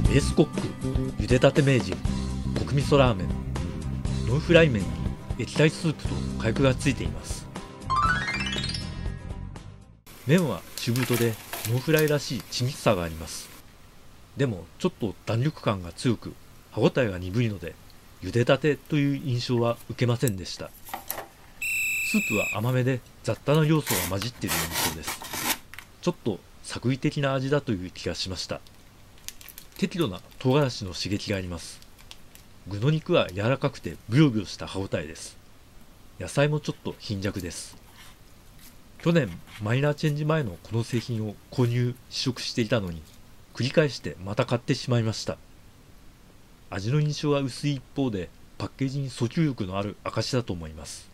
エースコック、茹でたて名人、極味噌ラーメン、ノンフライ麺に液体スープと火薬がついています。麺は中太でノンフライらしい緻密さがあります。でもちょっと弾力感が強く歯ごたえが鈍いので、茹でたてという印象は受けませんでした。スープは甘めで雑多な要素が混じっている印象です。ちょっと作為的な味だという気がしました。適度な唐辛子の刺激があります。具の肉は柔らかくてブヨブヨした歯ごたえです。野菜もちょっと貧弱です。去年マイナーチェンジ前のこの製品を購入試食していたのに、繰り返してまた買ってしまいました。味の印象は薄い一方で、パッケージに訴求力のある証だと思います。